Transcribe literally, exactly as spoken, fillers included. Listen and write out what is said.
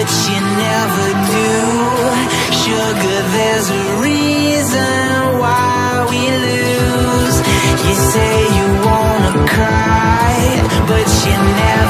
but you never do. Sugar, there's a reason why we lose. You say you wanna cry, but you never